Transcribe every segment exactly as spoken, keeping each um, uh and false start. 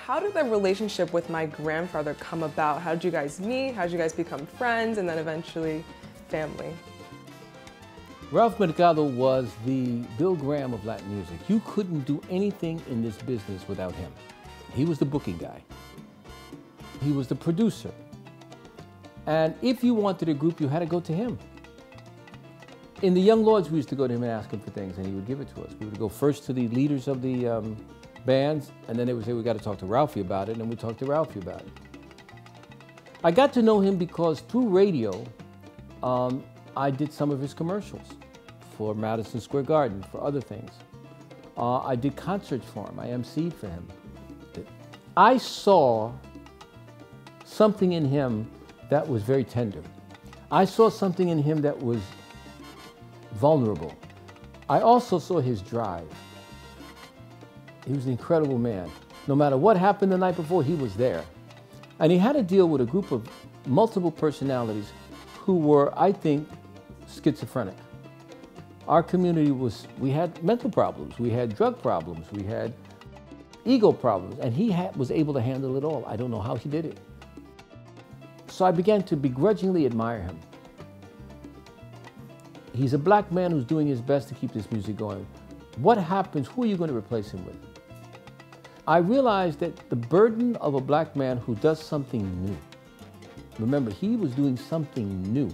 how did the relationship with my grandfather come about? How did you guys meet? How did you guys become friends and then eventually family? Ralph Mercado was the Bill Graham of Latin music. You couldn't do anything in this business without him. He was the booking guy. He was the producer. And if you wanted a group, you had to go to him. In the Young Lords, we used to go to him and ask him for things, and he would give it to us. We would go first to the leaders of the um, bands, and then they would say, we got to talk to Ralphie about it, and then we'd talk to Ralphie about it. I got to know him because through radio, um, I did some of his commercials for Madison Square Garden, for other things. Uh, I did concerts for him. I emceed for him. I saw something in him that was very tender. I saw something in him that was vulnerable. I also saw his drive. He was an incredible man. No matter what happened the night before, he was there. And he had to deal with a group of multiple personalities who were, I think, schizophrenic. Our community was, we had mental problems, we had drug problems, we had ego problems, and he had, was able to handle it all. I don't know how he did it. So I began to begrudgingly admire him. He's a black man who's doing his best to keep this music going. What happens? Who are you going to replace him with? I realized that the burden of a black man who does something new, remember, he was doing something new,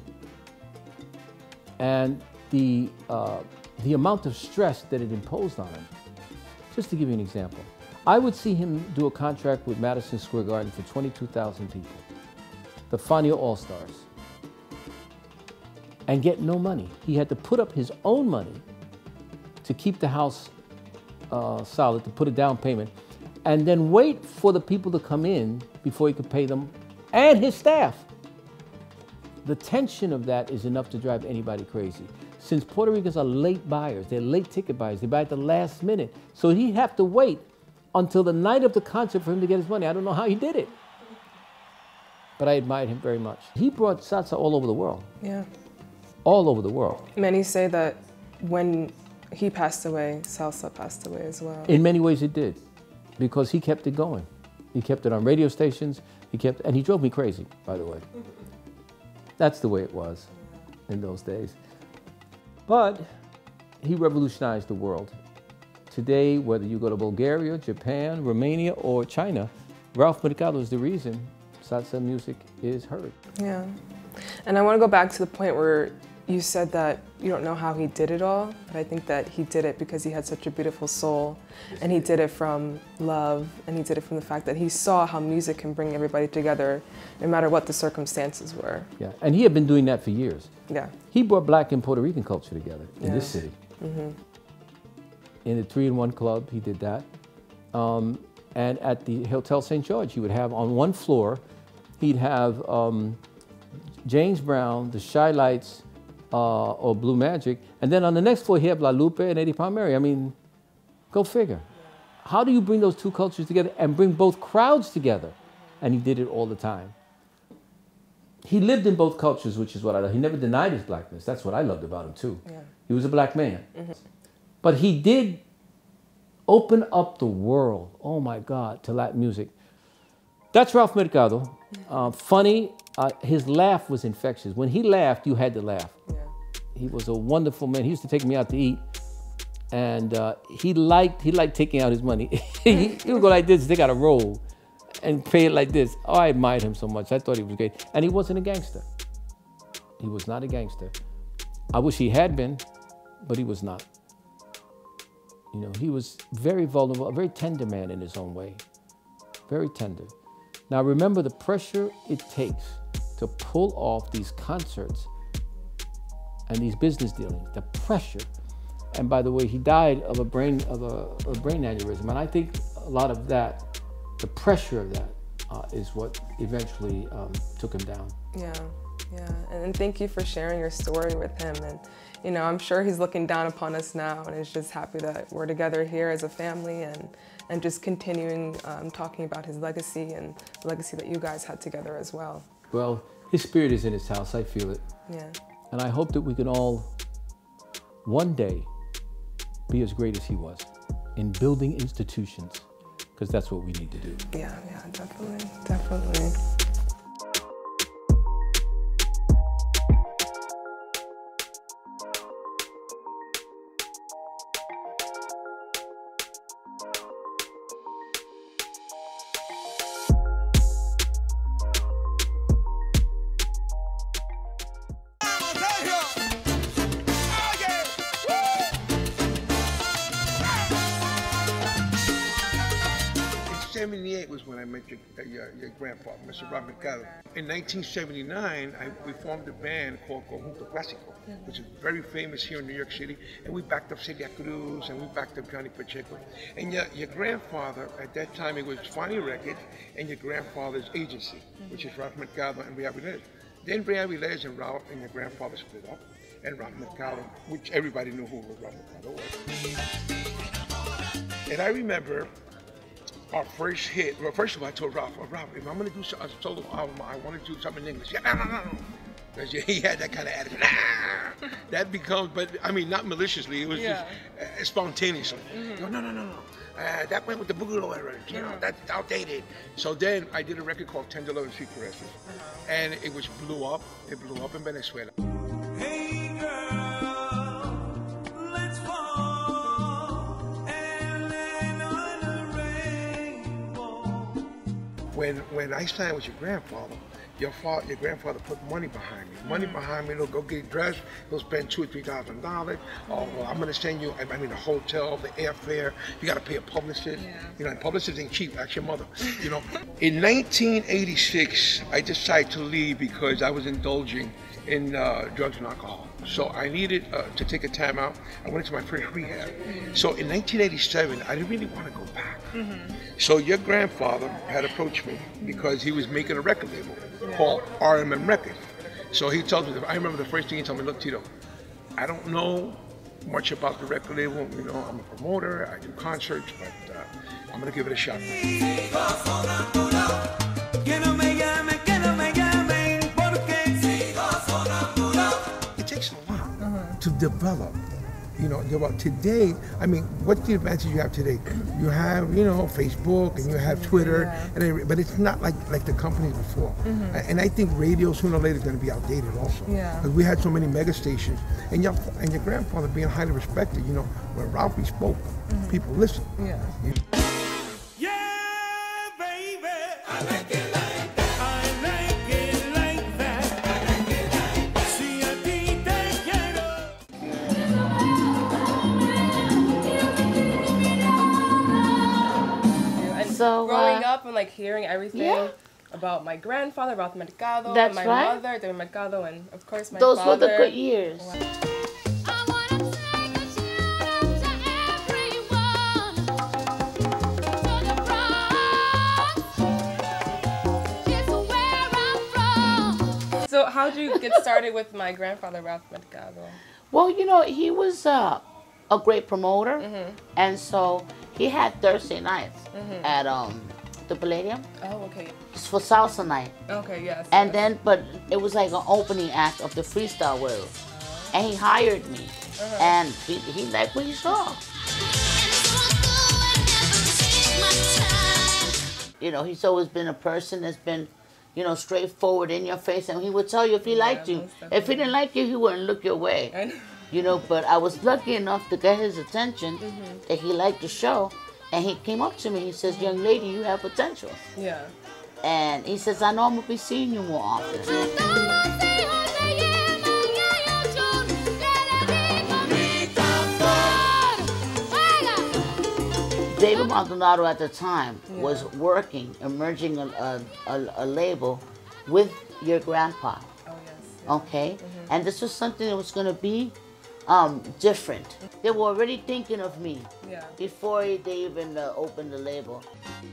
and the, uh, the amount of stress that it imposed on him. Just to give you an example, I would see him do a contract with Madison Square Garden for twenty-two thousand people, the Fania All-Stars, and get no money. He had to put up his own money to keep the house uh, solid, to put a down payment, and then wait for the people to come in before he could pay them and his staff. The tension of that is enough to drive anybody crazy. Since Puerto Ricans are late buyers, they're late ticket buyers, they buy at the last minute. So he'd have to wait until the night of the concert for him to get his money. I don't know how he did it, but I admired him very much. He brought salsa all over the world. Yeah. All over the world. Many say that when he passed away, salsa passed away as well. In many ways it did, because he kept it going. He kept it on radio stations, he kept, and he drove me crazy, by the way. That's the way it was in those days. But he revolutionized the world. Today, whether you go to Bulgaria, Japan, Romania, or China, Ralph Mercado is the reason salsa music is heard. Yeah. And I want to go back to the point where you said that you don't know how he did it all, but I think that he did it because he had such a beautiful soul, and he did it from love, and he did it from the fact that he saw how music can bring everybody together, no matter what the circumstances were. Yeah, and he had been doing that for years. Yeah. He brought black and Puerto Rican culture together in Yeah. this city. Mm-hmm. In the three in one club, he did that. Um, and at the Hotel Saint George, he would have on one floor, he'd have um, James Brown, the Shy Lights, uh, or Blue Magic, and then on the next floor, he had La Lupe and Eddie Palmieri. I mean, go figure. How do you bring those two cultures together and bring both crowds together? And he did it all the time. He lived in both cultures, which is what I love. He never denied his blackness. That's what I loved about him, too. Yeah. He was a black man. Mm-hmm. But he did open up the world, oh my God, to Latin music. That's Ralph Mercado. Uh, funny, uh, his laugh was infectious. When he laughed, you had to laugh. Yeah. He was a wonderful man. He used to take me out to eat, and uh, he liked he liked taking out his money. he, he would go like this, take out a roll, and pay it like this. Oh, I admired him so much. I thought he was great. And he wasn't a gangster. He was not a gangster. I wish he had been, but he was not. You know, he was very vulnerable, a very tender man in his own way. Very tender. Now remember the pressure it takes to pull off these concerts and these business dealings, the pressure. And by the way, he died of a brain of a, a brain aneurysm. And I think a lot of that, the pressure of that, uh, is what eventually um, took him down. Yeah, yeah. And, and thank you for sharing your story with him. And you know, I'm sure he's looking down upon us now, and is just happy that we're together here as a family, and and just continuing um, talking about his legacy and the legacy that you guys had together as well. Well, his spirit is in his house. I feel it. Yeah. And I hope that we can all one day be as great as he was in building institutions. because that's what we need to do. Yeah, yeah, definitely, definitely. seventy-eight was when I met your, uh, your, your grandpa, Mister Rob Mercado. In nineteen seventy-nine, I, we formed a band called Conjunto Clásico, which is very famous here in New York City. And we backed up Celia Cruz, and we backed up Johnny Pacheco. And your, your grandfather, at that time, it was Funny Records, and your grandfather's agency, which is Ralph Mercado and Ray Avilés. Then Ray Avilés and Ralph and your grandfather split up, and Ralph Mercado, which everybody knew who Ralph Mercado was. And I remember our first hit. Well, first of all, I told Ralph, oh, Ralph, if I'm going to do a solo album, I want to do something in English. Yeah, no, no, no, no. Because he had that kind of attitude. Nah. That becomes, but I mean, not maliciously. It was yeah. just uh, spontaneously. Mm-hmm. Go, no, no, no, no. Uh, that went with the Boogaloo era. You mm-hmm. know, that's outdated. So then I did a record called Tender Love and Sweet Caresses. Mm-hmm. And it was blew up. It blew up in Venezuela. Hey, girl, let's fall and land on a rainbow. When, when I signed with your grandfather, Your father, your grandfather put money behind me. Money mm-hmm. behind me. He'll go get dressed. He'll spend two or three thousand dollars. Oh, well, I'm gonna send you. I mean, the hotel, the airfare. You gotta pay a publicist. Yeah. You know, and publicists ain't cheap. Ask your mother. You know. In nineteen eighty-six, I decided to leave because I was indulging in uh, drugs and alcohol. So I needed uh, to take a time out. I went into my first rehab. So in nineteen eighty-seven, I didn't really want to go back. Mm-hmm. So your grandfather had approached me because he was making a record label yeah. called R M M Records. So he told me, I remember the first thing he told me, look, Tito, I don't know much about the record label. You know, I'm a promoter, I do concerts, but uh, I'm going to give it a shot. It takes a while uh-huh. to develop. You know, develop. Today, I mean, what's the advantage you have today? You have, you know, Facebook and you have Twitter, yeah. and every, but it's not like like the companies before. Mm-hmm. And I think radio sooner or later is going to be outdated also. Yeah. Because we had so many mega stations, and your and your grandfather being highly respected. You know, when Ralphie spoke, mm-hmm. people listened. Yeah. You know? Yeah, baby. I like it. So, growing uh, up and like hearing everything yeah. about my grandfather, about Mercado, That's and my right. mother, David Mercado, and of course my Those father. Those were the good years. Wow. So how did you get started with my grandfather, Ralph Mercado? Well, you know, he was uh, a great promoter, mm-hmm. and so he had Thursday nights mm-hmm. at um, the Palladium. Oh, okay. Just for salsa night. Okay, yes. And yes. then, but it was like an opening act of the freestyle world. Uh-huh. And he hired me, uh-huh. and he, he liked what he saw. You know, he's always been a person that's been, you know, straightforward in your face, and he would tell you if he yeah, liked you. If he didn't like you, he wouldn't look your way. You know, but I was lucky enough to get his attention mm-hmm. that he liked the show, and he came up to me. He says, "Young lady, you have potential." Yeah. And he says, "I know I'm gonna be seeing you more often." David Maldonado at the time yeah. was working, emerging a, a, a, a label with your grandpa. Oh yes. yes. Okay, mm-hmm. and this was something that was gonna be. Um, different. They were already thinking of me yeah. before they even uh, opened the label.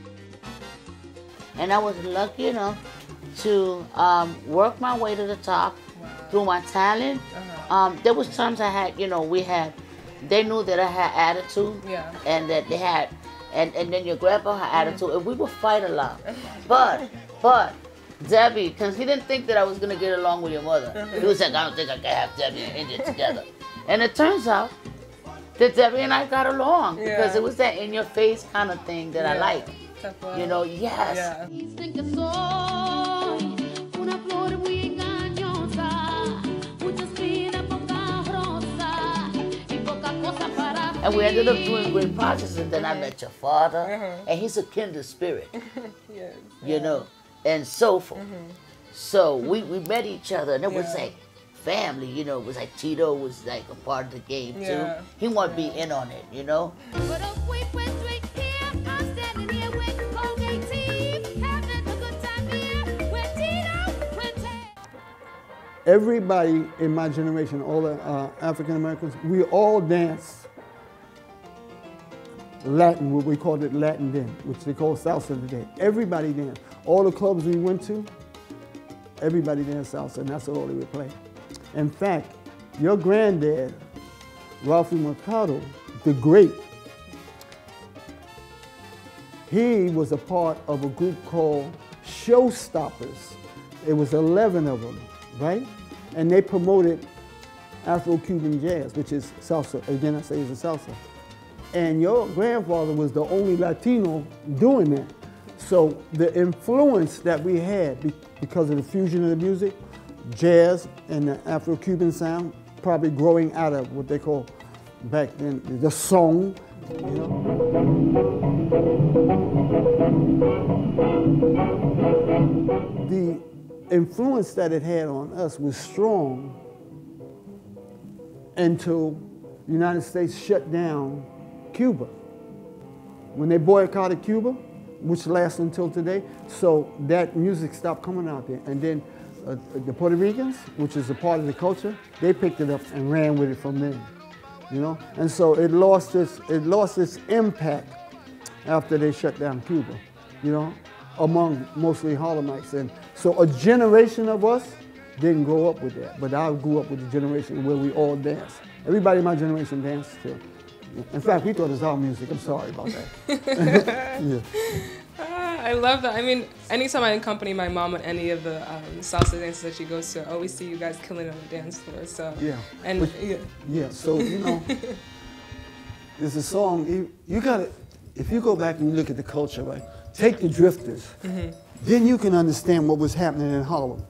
And I was lucky enough to um, work my way to the top wow. through my talent. Uh-huh. Um, there was times I had, you know, we had, they knew that I had attitude yeah. and that they had, and, and then your grandpa had mm-hmm. attitude, and we would fight a lot. But, but, Debbie, because he didn't think that I was going to get along with your mother. He was like, I don't think I can have Debbie and India together. And it turns out that Debbie and I got along Yeah. because it was that in your face kind of thing that Yeah. I like. You know, yes. Yeah. Dicen que soy una flor muy engañosa, mucha espina, poca rosa y poca cosa para And we ended up doing great projects, and then I met your father, Uh-huh. and he's a kindred spirit, Yes. you know, and soulful. So we, we met each other, and it was Yeah. like family, you know. It was like Tito was like a part of the game Yeah. too. He wanted to be in on it, you know. But if we went straight here, I'm standing here with Colgate teeth, having a good time here with Tito, with Ted. Everybody in my generation, all the uh, African Americans, we all danced Latin, what we called it Latin then, which they call salsa today. Everybody danced. All the clubs we went to, everybody danced salsa, and that's all they would play. In fact, your granddad, Ralphie Mercado, the great, he was a part of a group called Showstoppers. It was eleven of them, right? And they promoted Afro-Cuban jazz, which is salsa. Again, I say it's a salsa. And your grandfather was the only Latino doing that. So the influence that we had be- because of the fusion of the music, jazz and the Afro-Cuban sound, probably growing out of what they call back then the song, you know. The influence that it had on us was strong until the United States shut down Cuba. When they boycotted Cuba, which lasts until today, so that music stopped coming out there. And then uh, the Puerto Ricans, which is a part of the culture, they picked it up and ran with it from there, you know? And so it lost its, it lost its impact after they shut down Cuba, you know, among mostly Harlemites. And so a generation of us didn't grow up with that, but I grew up with a generation where we all danced. Everybody in my generation danced too. In fact, we thought it was our music. I'm sorry about that. Yeah. Ah, I love that. I mean, anytime I accompany my mom on any of the um, salsa dances that she goes to, I always see you guys killing it on the dance floor. So Yeah. and But- yeah. Yeah, so, you know, there's a song, you, you gotta, if you go back and you look at the culture, right, take the Drifters, then you can understand what was happening in Harlem.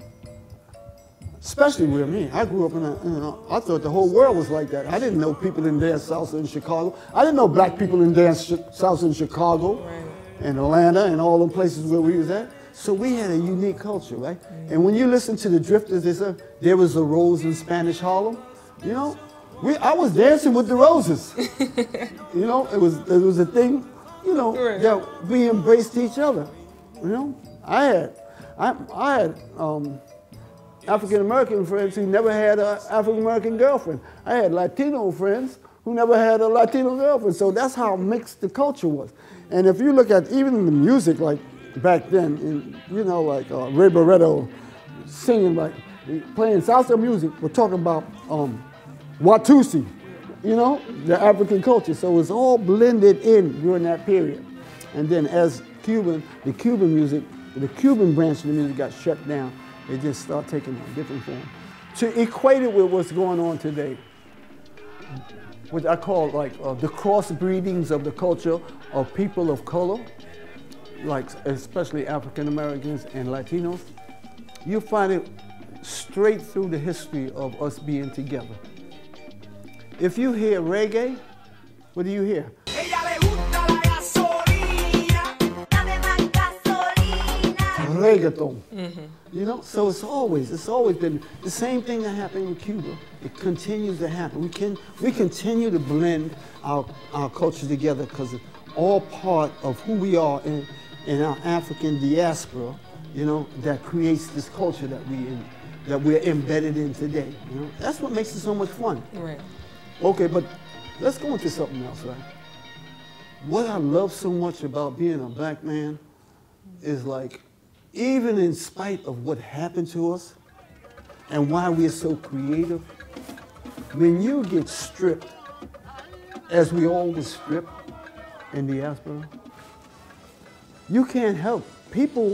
Especially with me. I grew up in a, you know, I thought the whole world was like that. I didn't know people didn't dance salsa in Chicago. I didn't know black people didn't dance sh- salsa in Chicago, Right. and Atlanta, and all the places where we was at. So we had a unique culture, right? And when you listen to the Drifters, they said there was a rose in Spanish Harlem. You know, we, I was dancing with the roses. You know, it was it was a thing, you know, Right. that we embraced each other. You know, I had, I, I had um, African American friends who never had an African American girlfriend. I had Latino friends who never had a Latino girlfriend. So that's how mixed the culture was. And if you look at even the music, like back then, in, you know, like uh, Ray Barretto singing, like playing salsa music, we're talking about um, Watusi, you know, the African culture. So it's all blended in during that period. And then as Cuban, the Cuban music, the Cuban branch of the music got shut down. It just started taking a different form. To equate it with what's going on today, what I call like uh, the crossbreedings of the culture of people of color, like especially African Americans and Latinos, you find it straight through the history of us being together. If you hear reggae, what do you hear? Reggaeton. Mm-hmm. You know, so it's always, it's always been the same thing that happened in Cuba. It continues to happen. We can, we continue to blend our, our cultures together because it's all part of who we are in, in our African diaspora, you know, that creates this culture that, we in, that we're embedded in today. You know, that's what makes it so much fun. Right. Okay, but let's go into something else, right? What I love so much about being a black man is like, even in spite of what happened to us and why we're so creative, when you get stripped, as we all was stripped in the diaspora, you can't help. People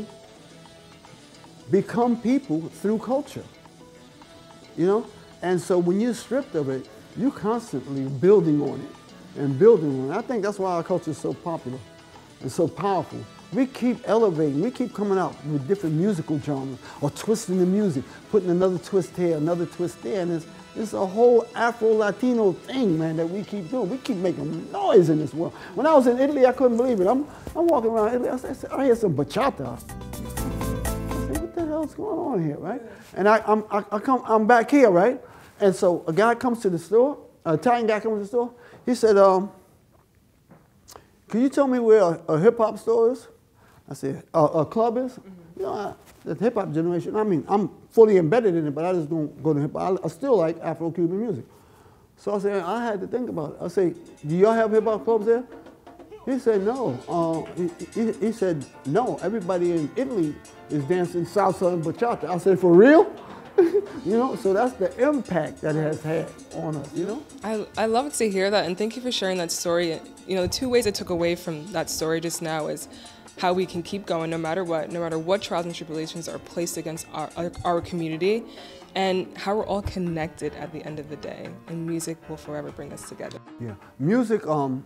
become people through culture, you know? And so when you're stripped of it, you constantly building on it and building on it. I think that's why our culture is so popular and so powerful. We keep elevating, we keep coming out with different musical genres or twisting the music, putting another twist here, another twist there, and it's, it's a whole Afro-Latino thing, man, that we keep doing. We keep making noise in this world. When I was in Italy, I couldn't believe it. I'm, I'm walking around Italy, I, said, I hear some bachata. I said, what the hell's going on here, right? And I, I'm, I, I come, I'm back here, right? And so a guy comes to the store, an Italian guy comes to the store, he said, um, can you tell me where a, a hip-hop store is? I said, a, a club is? Mm-hmm. You know, I, the hip-hop generation, I mean, I'm fully embedded in it, but I just don't go to hip-hop. I, I still like Afro-Cuban music. So I said, I had to think about it. I said, do y'all have hip-hop clubs there? He said, no. Uh, he, he, he said, no, everybody in Italy is dancing salsa and bachata. I said, for real? You know, so that's the impact that it has had on us, you know? I, I love to hear that, and thank you for sharing that story. You know, the two ways I took away from that story just now is how we can keep going no matter what, no matter what trials and tribulations are placed against our, our, our community, and how we're all connected at the end of the day, and music will forever bring us together. Yeah, music, um,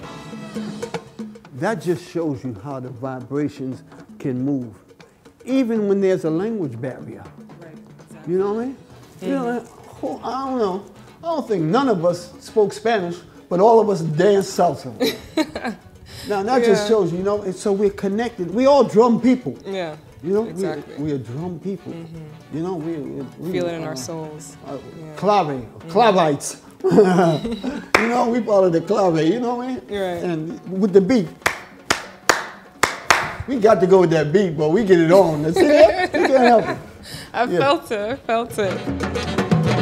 that just shows you how the vibrations can move, even when there's a language barrier. You know what I mean? Mm-hmm. You know, I don't know. I don't think none of us spoke Spanish, but all of us danced salsa. Now that yeah. just shows you, you know, and so we're connected. We all drum people. Yeah. You know, exactly. we, we are drum people. Mm-hmm. You know, we, we, we feel it in uh, our souls. Uh, yeah. Clave, clavites. Mm-hmm. You know, we part of the clave. You know what I mean? Right. And with the beat. We got to go with that beat, but we get it on. See that? You can't help it. I yeah. felt it, I felt it.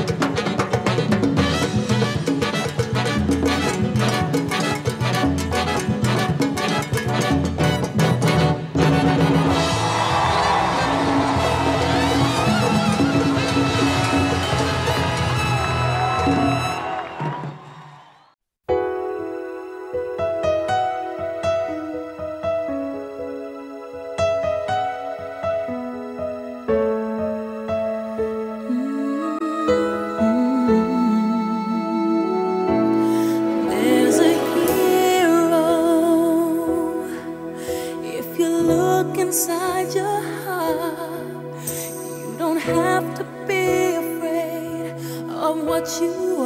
Inside your heart, you don't have to be afraid of what you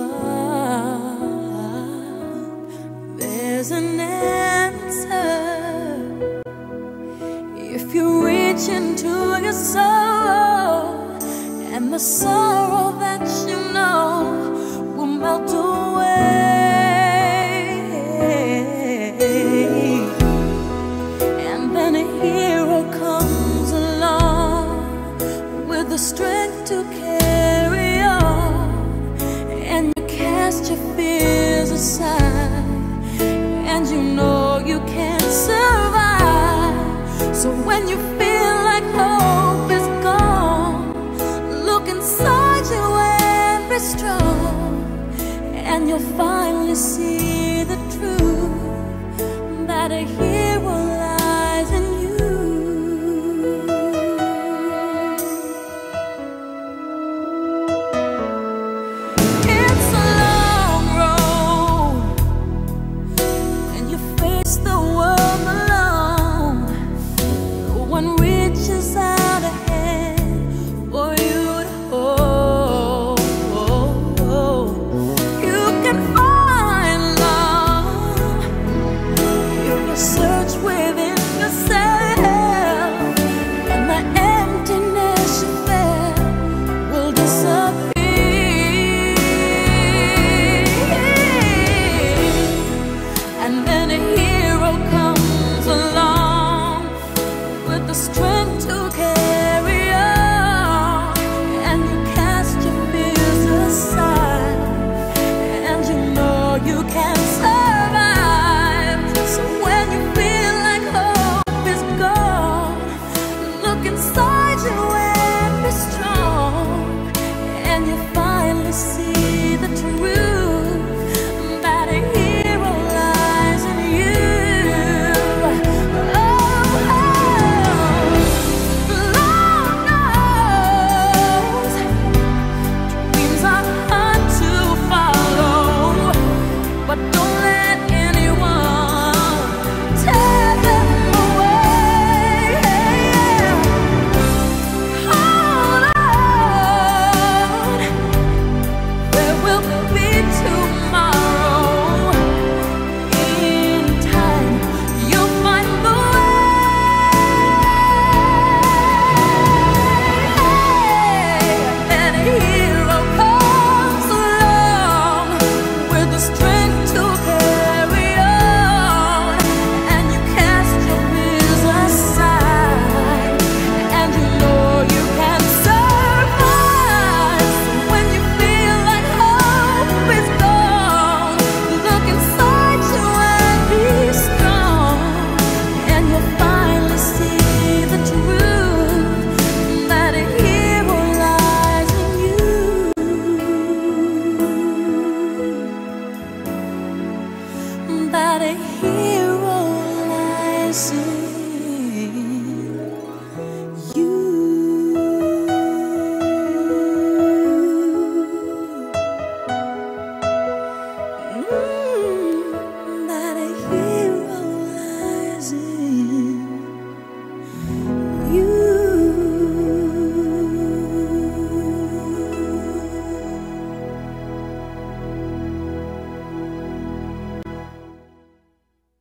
are. There's an answer if you reach into your soul, and the sorrow that you